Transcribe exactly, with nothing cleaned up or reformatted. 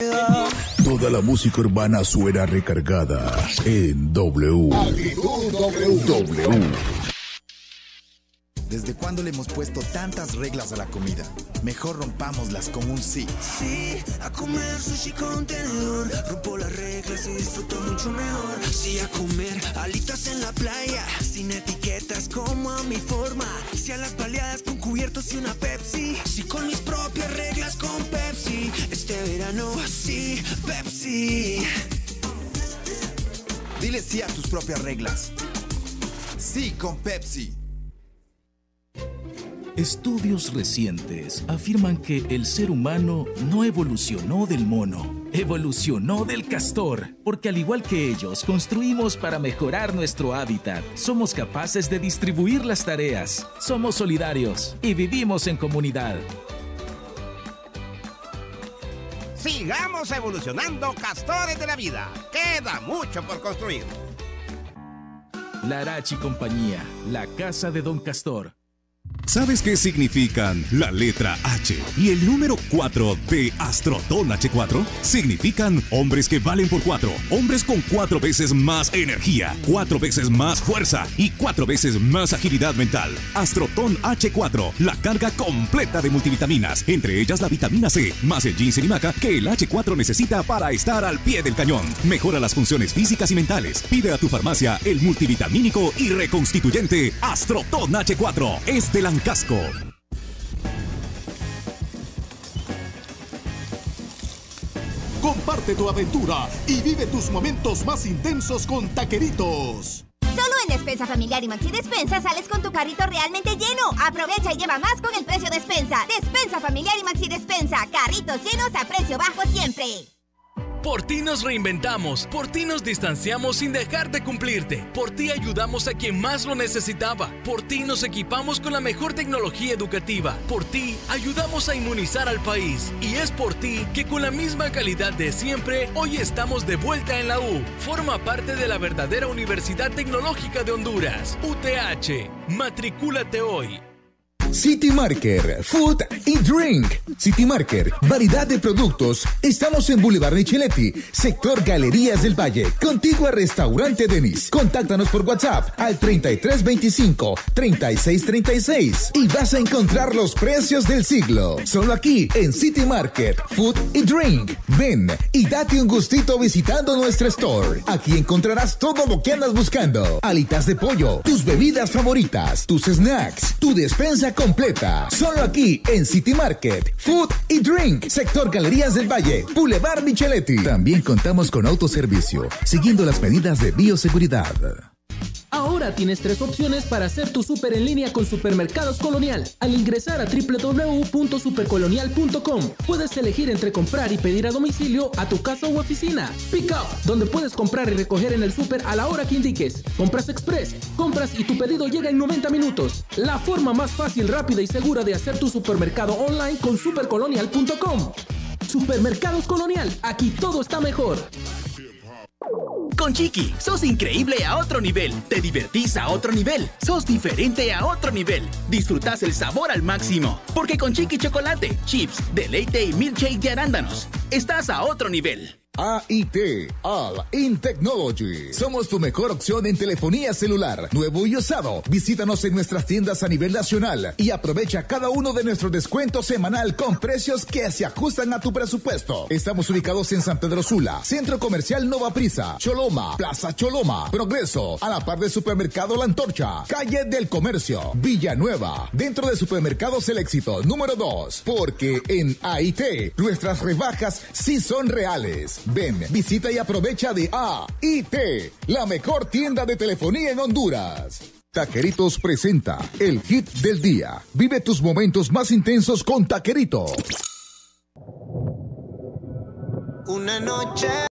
Toda la música urbana suena recargada en W. W. ¿Desde cuándo le hemos puesto tantas reglas a la comida? Mejor rompámoslas con un sí. Sí, a comer sushi con tenedor. Rompo las reglas y disfruto mucho mejor. Sí, a comer alitas en la playa, sin etiquetas como a mi forma. Sí, a las baleadas con cubiertos y una Pepsi. Sí, con mis propias reglas con Pepsi. Este verano, sí, Pepsi. Dile sí a tus propias reglas. Sí con Pepsi. Estudios recientes afirman que el ser humano no evolucionó del mono, evolucionó del castor, porque al igual que ellos construimos para mejorar nuestro hábitat, somos capaces de distribuir las tareas, somos solidarios y vivimos en comunidad. Sigamos evolucionando, castores de la vida. Queda mucho por construir. Larachi Compañía, la casa de Don Castor. ¿Sabes qué significan la letra H y el número cuatro de Astroton H cuatro? Significan hombres que valen por cuatro, hombres con cuatro veces más energía, cuatro veces más fuerza y cuatro veces más agilidad mental. Astroton H cuatro, la carga completa de multivitaminas, entre ellas la vitamina C, más el ginseng y maca que el H cuatro necesita para estar al pie del cañón. Mejora las funciones físicas y mentales. Pide a tu farmacia el multivitamínico y reconstituyente Astroton H cuatro. Es de Lancasco. Comparte tu aventura y vive tus momentos más intensos con Taqueritos. Solo en Despensa Familiar y Maxi Despensa sales con tu carrito realmente lleno. Aprovecha y lleva más con el precio Despensa. Despensa Familiar y Maxi Despensa. Carritos llenos a precio bajo siempre. Por ti nos reinventamos, por ti nos distanciamos sin dejar de cumplirte, por ti ayudamos a quien más lo necesitaba, por ti nos equipamos con la mejor tecnología educativa, por ti ayudamos a inmunizar al país y es por ti que con la misma calidad de siempre hoy estamos de vuelta en la U. Forma parte de la verdadera Universidad Tecnológica de Honduras, U T H. Matricúlate hoy. City Market, Food y Drink. City Market, variedad de productos. Estamos en Boulevard Micheletti, sector Galerías del Valle, contigua Restaurante Denis. Contáctanos por WhatsApp al treinta y tres veinticinco, treinta y seis treinta y seis y vas a encontrar los precios del siglo. Solo aquí en City Market, Food y Drink. Ven y date un gustito visitando nuestro store. Aquí encontrarás todo lo que andas buscando. Alitas de pollo, tus bebidas favoritas, tus snacks, tu despensa completa. Solo aquí en City Market, Food y Drink, sector Galerías del Valle, Boulevard Micheletti. También contamos con autoservicio, siguiendo las medidas de bioseguridad. Ahora tienes tres opciones para hacer tu súper en línea con Supermercados Colonial. Al ingresar a doble u doble u doble u punto supercolonial punto com, puedes elegir entre comprar y pedir a domicilio a tu casa u oficina. Pick Up, donde puedes comprar y recoger en el súper a la hora que indiques. Compras Express, compras y tu pedido llega en noventa minutos. La forma más fácil, rápida y segura de hacer tu supermercado online con supercolonial punto com. Supermercados Colonial, aquí todo está mejor. Con Chiqui, sos increíble a otro nivel. Te divertís a otro nivel. Sos diferente a otro nivel. Disfrutás el sabor al máximo. Porque con Chiqui Chocolate, chips, deleite y milkshake de arándanos, estás a otro nivel. A I T, All in Technology. Somos tu mejor opción en telefonía celular, nuevo y usado. Visítanos en nuestras tiendas a nivel nacional y aprovecha cada uno de nuestros descuentos semanal con precios que se ajustan a tu presupuesto. Estamos ubicados en San Pedro Sula, Centro Comercial Nova Prisa, Choloma, Plaza Choloma, Progreso, a la par del Supermercado La Antorcha, Calle del Comercio, Villanueva, dentro de Supermercados El Éxito, número dos. Porque en A I T, nuestras rebajas sí son reales. Ven, visita y aprovecha de A I T, la mejor tienda de telefonía en Honduras. Taqueritos presenta el hit del día. Vive tus momentos más intensos con Taqueritos. Una noche